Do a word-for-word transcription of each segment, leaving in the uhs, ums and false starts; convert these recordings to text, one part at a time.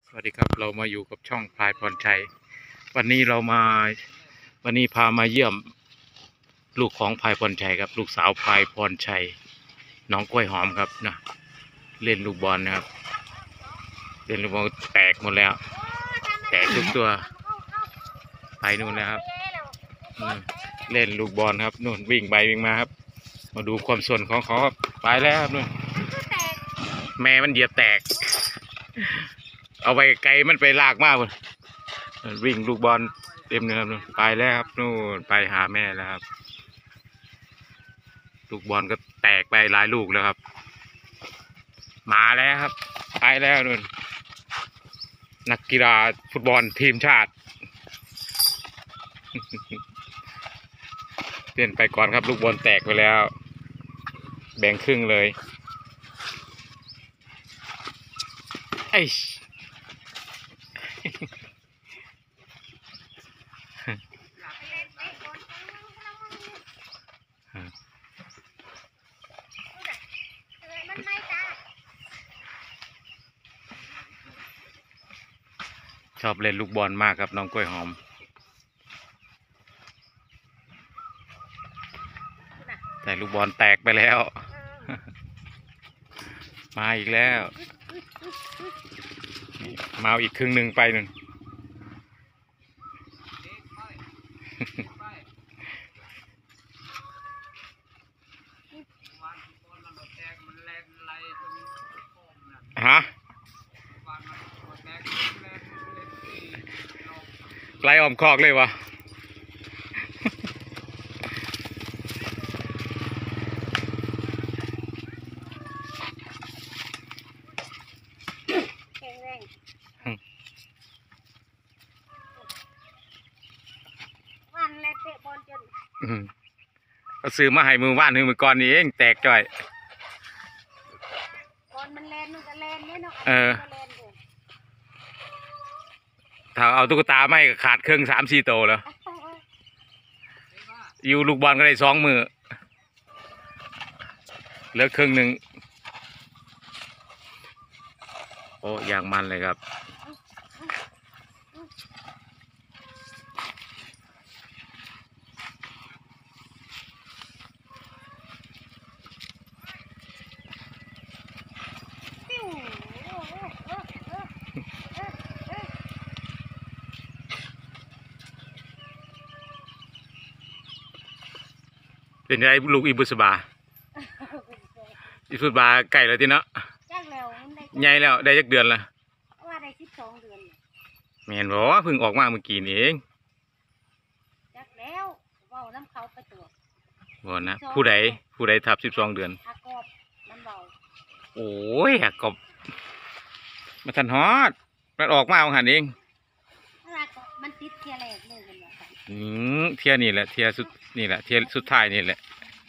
สวัสดีครับเรามาอยู่กับช่องพลายพรชัยวันนี้เรามาวันนี้พามาเยี่ยมลูกของพลายพรชัยครับลูกสาวพลายพรชัยน้องกล้วยหอมครับนะเล่นลูกบอลนะครับเล่นลูกบอลแตกหมดแล้วแตกทุกตัวไปนู่นนะครับเล่นลูกบอลครับนู่นวิ่งไปวิ่งมาครับมาดูความส่วนของเขาครับไปแล้วครับนู่นแม่มันเหยียบแตกเอาไปไกลมันไปลากมากเลยวิ่งลูกบอลเต็มเลยครับไปแล้วครับนู่นไปหาแม่แล้วครับลูกบอลก็แตกไปหลายลูกแล้วครับมาแล้วครับไปแล้วนู่นนักกีฬาฟุตบอลทีมชาติเล่นไปก่อนครับลูกบอลแตกไปแล้วแบ่งครึ่งเลยไอ้ชอบเล่นลูกบอลมากครับน้องกล้วยหอมแต่ลูกบอลแตกไปแล้วมาอีกแล้วมาอีกครึ่งหนึ่งไปนึงฮะไล่ออมคอกเลยวะก็ซื้อมาให้มือว่านมือก่อนนี่เองแตกจ่อยเออถ้าเอาตุ๊กตาไม่ขาดเครื่องสามสี่โตแล้วอยู่ลูกบอลก็ได้สองมือเหลือครึ่งหนึ่งโอ้อย่างมันเลยครับเป็นไงลูกอีบุษบาอีบุษบาไก่แล้วทีเนาะใหญ่แล้วได้จักเดือนละว่าได้สิบสองเดือนแม่นบอกว่าเพิ่งออกมาเมื่อกี้นี่เองจักแล้วเว้าน้ำเขาไปตัวบ่นะผู้ใดผู้ใดทับสิบสองเดือนอากบมันเบาโอ้ยอากบมาทันฮอดมันออกมาเอาหันเองมันติดเทียแรกเลยอืมเทียนี่แหละเทียสุดนี่แหละเทียสุดท้ายนี่แหละ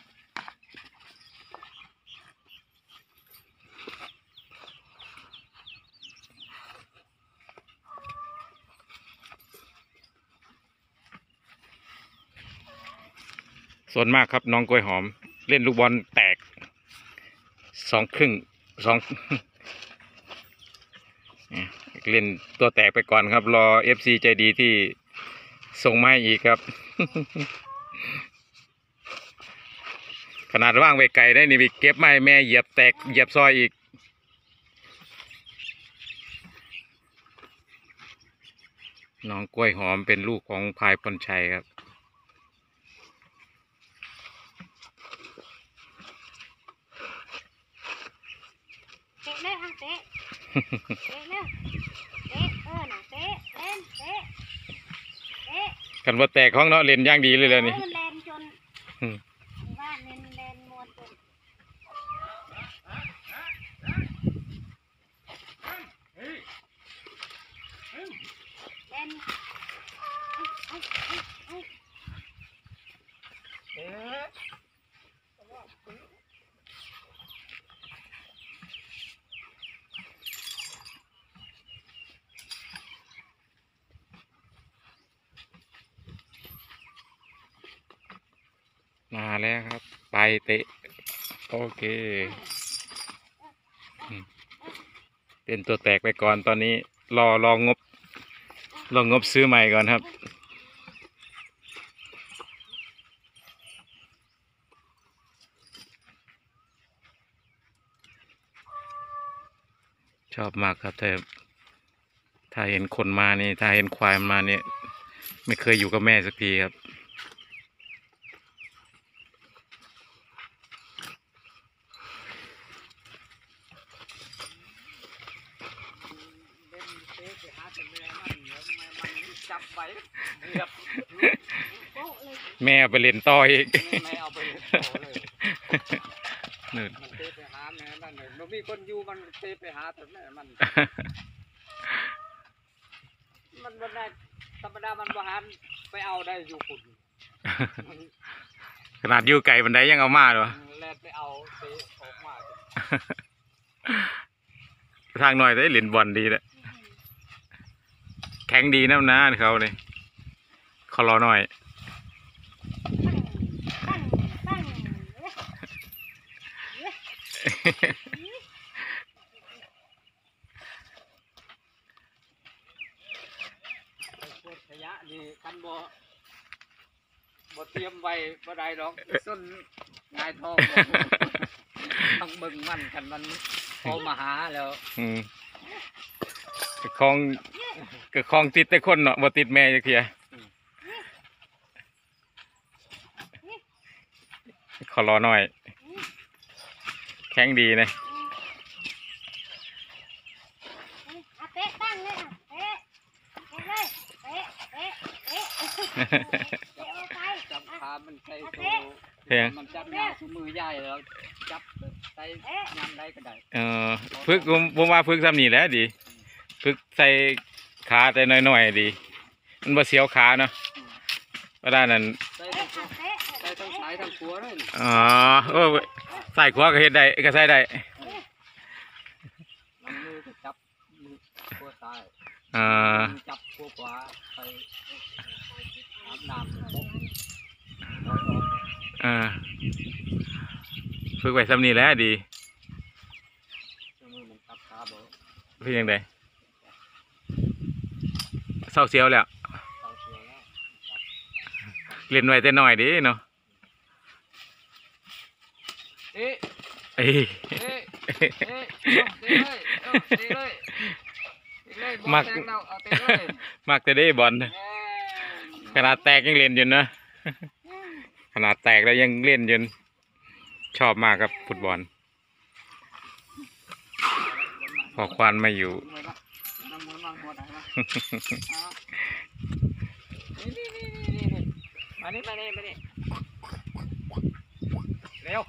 ส่วนมากครับน้องกล้วยหอมเล่นลูกบอลแตกสองครึ่งสองเล่นตัวแตกไปก่อนครับรอเอฟซีใจดีที่ส่งมาอีกครับขนาดว่างไปไกลได้นี่ไปเก็บไม้แม่เหยียบแตกเหยียบซอยอีกน้องกล้วยหอมเป็นลูกของพลายพรชัยครับเตะเลยเตะเตะเลยเตะเออหนังเตะเล่นเตะเตะกันว่าแตกของเนาะเล่นย่างดีเลยเลยนี่เล่นจนว่าเล่นเล่นมวนจนเล่นมาแล้วครับไปเตะโอเคเป็นตัวแตกไปก่อนตอนนี้รอรองบรองบซื้อใหม่ก่อนครับชอบมากครับถ้าถ้าเห็นคนมานี่ถ้าเห็นควายมาเนี่ยไม่เคยอยู่กับแม่สักทีครับแม่เอาไปเล่นต่ออีกแม่เอาไปเล่นต่อเลยมันเตะไปหาแม่นั่นเลยมันมีคนอยู่มันเตะไปหาแต่แม่มันมันมันได้ธรรมดามันบาหันไปเอาได้อยู่คุณขนาดอยู่ไก่บันไดยังเอามาเหรอแล่นไปเอาเตะออกมาทางหน่อยได้เหรียญบอลดีแหละแข็งดีน้ำน้าเขาเลยเขารอหน่อยขยะนี่คันบ่บ่เตรียมไว้บ่ได้หรอกส้นงายทองต้องเบิ่งมันกันมันพอมาหาแล้วอืมกระคองกระคองติดแต่คนเนาะบ่ติดแม่จักเทียขอรอหน่อยแข็งดีนะจับขามันใส่ตัวมันจับหน้าสมือใหญ่แล้วจับใส่ยำได้ก็ได้เออฝึกผมว่าฝึกทำนี่แหละดีฝึกใส่ขาแต่น้อยๆดีมันบ่เสียวขาเนาะก็ได้นั่นใส่ทั้งซ้ายทั้งขวาเลยอ๋อเออใส่ขวาก็เฮ็ดได้ก็ใส่ได้มันมือก็จับมือขวาซ้ายอ่าจับขวาขวาไปอาบน้ำอ่าฝึกไว้ทำนี่แหละดีคือยังไงเศร้าเสียวแล้วเล่นไว้แต่น้อยดิเนาะเอ๊ะเอ้ยมักมักจะได้บอลขนาดแตกยังเล่นอยู่นะขนาดแตกแล้วยังเล่นอยู่ชอบมากครับฟุตบอลพอควานไม่อยู่มานี่มานี่มานี่เร็ว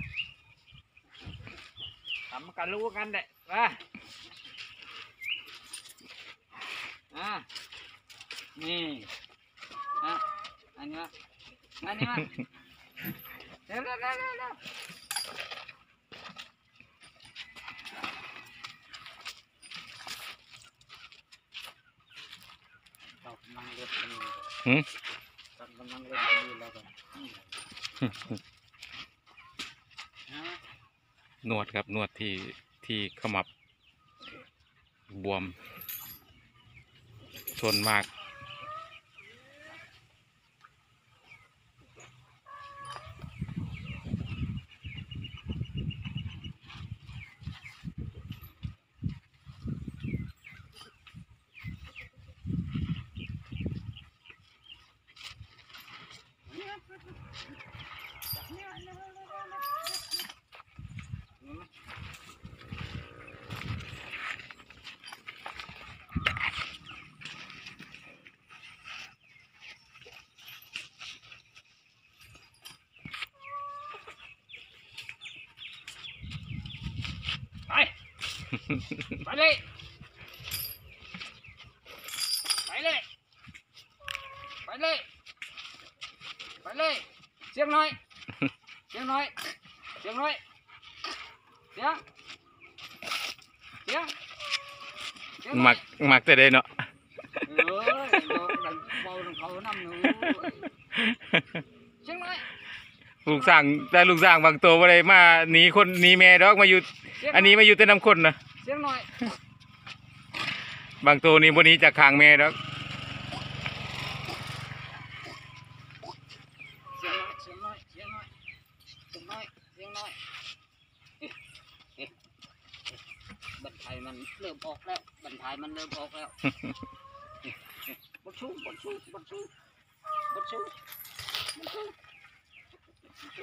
ทำกันรู้กันเด็กมาอ่ะนี่อ่ะอันนี้อันนี้มาเร็วเร็วเร็วเร็วเรากำลังเล่นกันอยู่หืมเรากำลังเล่นกันอยู่แล้วกันนวดครับนวดที่ที่ขมับบวมส่วนมากไปเลยไปเลยไปเลยไปเลยเสียงหน่อยเสียงหน่อยเสียงหน่อยเสียงเสียงมักมักจะได้เนาะเออดังเบาดังเขาน้ำหนูเสียงหน่อยลูกสร้างแต่ลูกสร้างบางตัวอะไรมาหนีคนหนีแม่ดอกมาอยู่อันนี้มาอยู่แต่น้ำคนนะเสียงหน่อยบางตัวนี่วันนี้จะคางแม่แล้วเสียงน้อยเสียงน้อยเสียงน้อยเสียงน้อยเสียงน้อยเอ๊ะเอ๊ะบันไทยมันเริ่มออกแล้วบันไทยมันเริ่มออกแล้วเอ๊ะเอ๊ะบดชูบดชูบดชูบดชูบดชูบดชู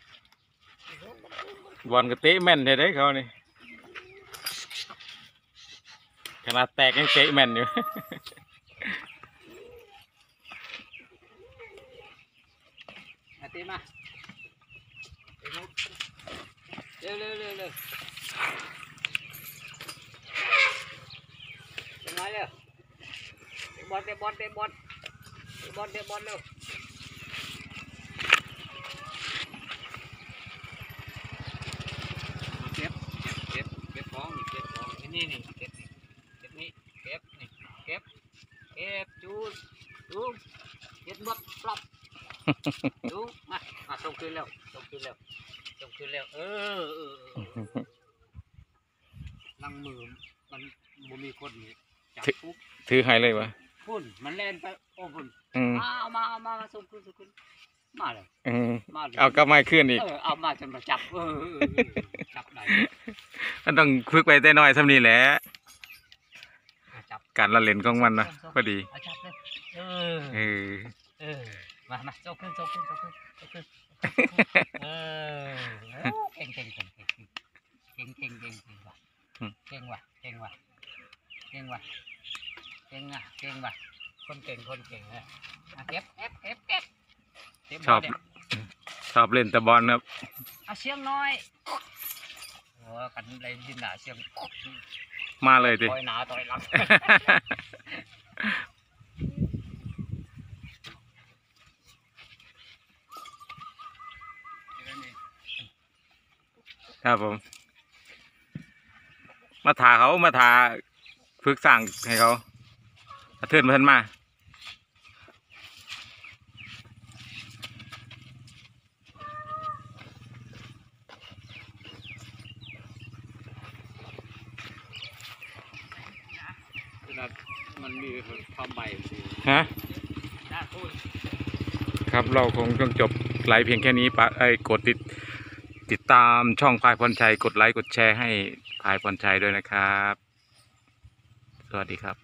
บอลก็เตะแม่นเลยได้เขานี่ขนาดแตกยังเตะแม่นอยู่มาเต้มาเร็วเร็วเร็วเร็วเร็วมาเร็วเตะบอลเตะบอลเตะบอลเตะบอลเตะบอลเร็วเก็บเก็บเก็บของนี่เก็บของนี่นี่เก็บนี่เก็บนี่เก็บนี่เก็บเก็บจูดจูดเก็บหมดปลอบจูดมามาส่งคืนแล้วส่งคืนแล้วส่งคืนแล้วเออเออลังมือมันบ่มีคนนี่จับปุ๊บถือให้เลยวะพุ่นมันเล่นไปโอ้พุ่นอืมเอามาเอามามาส่งคืนส่งคืนมาเลยอืมมาเลยเอากลับมาขึ้นอีกเออเอามาจนมาจับเออเออเออจับได้มันต้องฝึกไปแต่น้อยสักนี้แหละจับการละเล่นของมันนะพอดีเอาจับเลยเออเออเออมามาส่งคืนส่งคืนส่งคืนส่งคืนเออเก่งเก่งเก่งเก่งเก่งเก่งเก่งเก่งว่ะเก่งว่ะเก่งว่ะเก่งว่ะเก่งอ่ะเก่งว่ะคนเก่งคนเก่งเลยเก็บเก็บเก็บเก็บชอบ ชอบเล่นแต่บอลครับเอาเสียงน้อยโอ้กันเลยดินหนาเสียงมาเลยดิต่อยหนาต่อยหลังครับผม มาถาเขามาถาฝึกสั่งให้เขากระเทือนมาทันมามันมีความใบฮะน่าพูดครับเราคงต้องจบไลฟ์เพียงแค่นี้ปะเอ้ยกดติดติดตามช่องพายพรชัย กดไลค์กดแชร์ให้พายพรชัยด้วยนะครับ สวัสดีครับ